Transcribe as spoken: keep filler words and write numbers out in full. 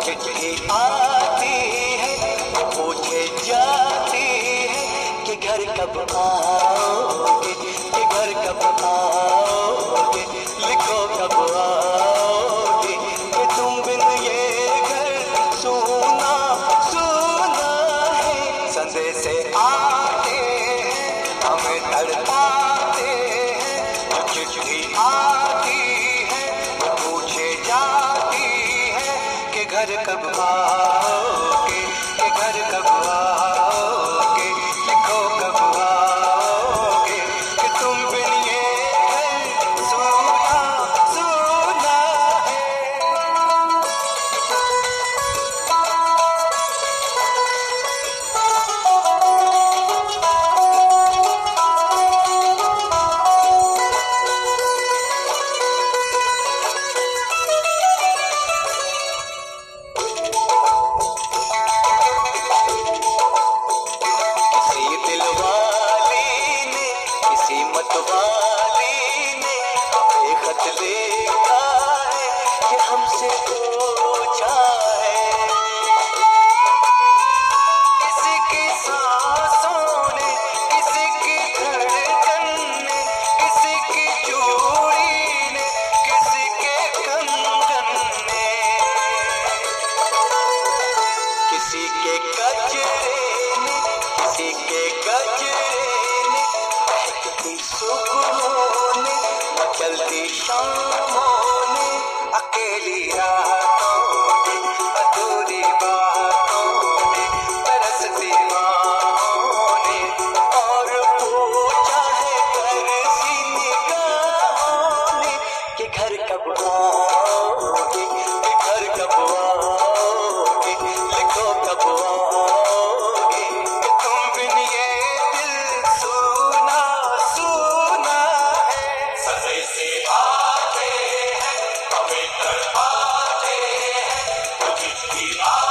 चिट्ठी आती है, पूछे जाती है कि घर कब आओगे, कि घर कब आओगे, लिखो कब आओगे, कि तुम बिन ये घर सूना सूना है। संदेश आते हैं हमें तड़पाते हैं, चिट्ठी आती है, पूछे जाती है कि घर कब आओगे, कि घर कब आओगे, लिखो कब आओगे, कि तुम बिन ये घर सूना सूना है। मतवाली ने हमें खत लिखा है कि हमसे पूछा है, किसी की सांसों ने, किसी की धड़कन ने, किसी की चूड़ी ने, किसी के कंगन ने, किसी के गजरे ने, किसी के गजरे ने, सुबहों ने, मचलती शामों ने, अकेली रातों ने, अधूरी बातों ने, तरसती बाहों ने, और पूछा है तरसी निगाहों ने कि घर कब आओगे, कि घर कब आओगे, लिखो कब आओगे, कि तुम बिन ये दिल सूना सूना है। संदेशे आते हैं हमें तड़पाते हैं, वो चिट्ठी